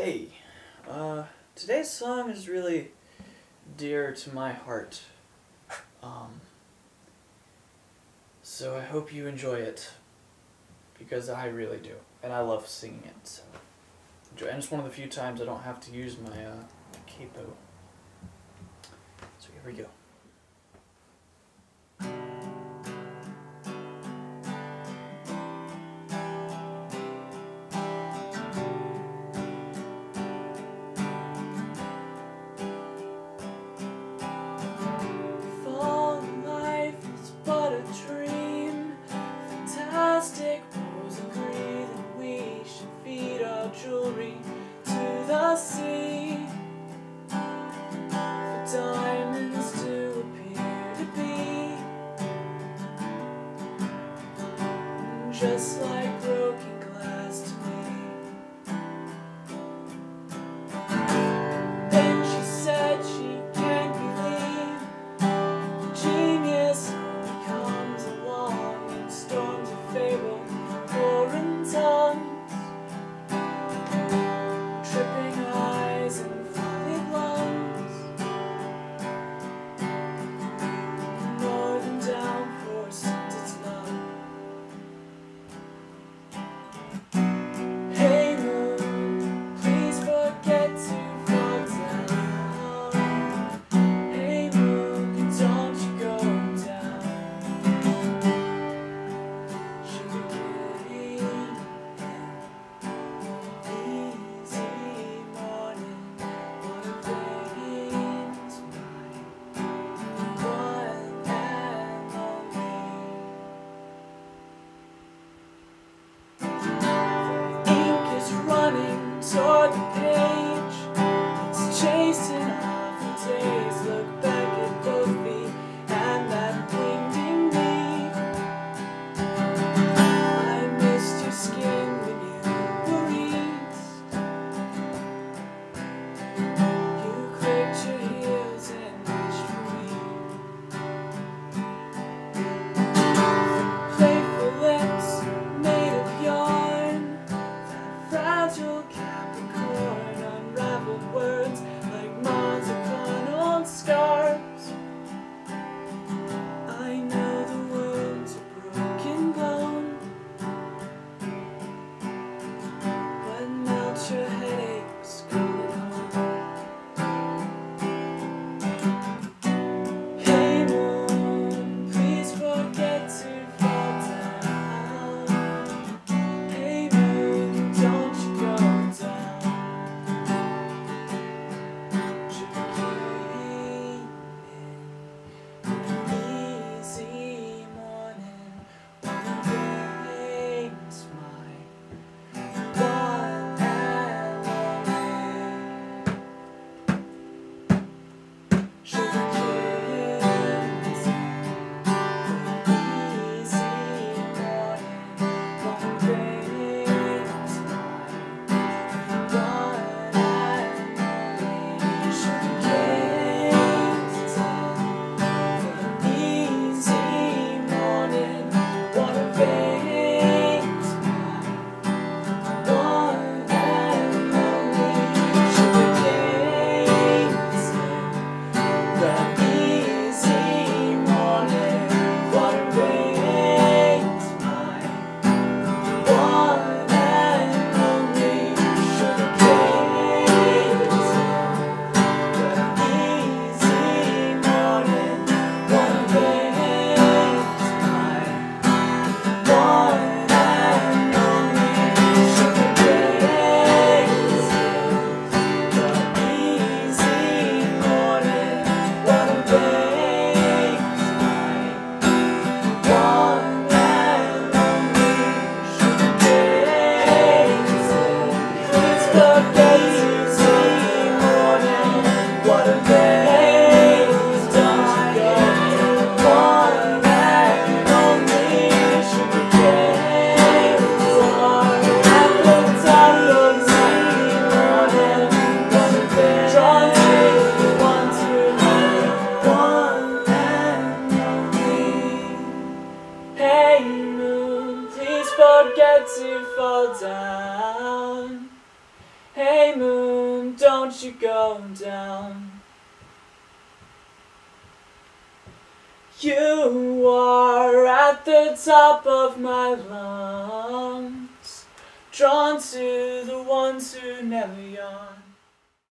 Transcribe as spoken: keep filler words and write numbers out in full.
Hey, uh, today's song is really dear to my heart, um, so I hope you enjoy it, because I really do, and I love singing it, so enjoy. And it's one of the few times I don't have to use my, uh, capo, so here we go. Jewelry to the sea, for diamonds to appear to be just like broken glass to me. Then she said she can't believe genius only comes along in storms of fable, foreign tongues, dripping eyes and flooded lungs. Northern downpour sent its love. Hey moon, please forget to fall down. Hey moon, don't you go down. Sugar cane and easy morning, what a veins mine, one and only. The ink is running toward the page, it's chasing off the days. Look back at both feet and that winged bee. I missed your skin when you were east. You clicked your heels and reached for me. Playful lips made of yarn, that fragile Capricorn, unraveled words like moths upon old scarves. I know the world's a broken bone, but melt your headaches going home. Hey moon, please forget to fall down. Hey moon, don't you go down. Sugar cane and easy morning, one brings my one and only. Sugar canes, easy morning, one brings my one and only. Sugar canes, easy morning, one brings my one and only. Sugar canes, the easy morning, what brings my one and only. Sugar canes, the easy morning, what brings my one and only. Sugar canes, the easy morning, what brings my one and only. Sugar canes, please forget easy morning, what brings don't you go. One and only. Sugar canes are at the top of easy morning, what brings drawn to one to one and only. Hey moon, please forget to fall down. Hey Hey moon, don't you go down. You are at the top of my lungs, drawn to the ones who never yawn.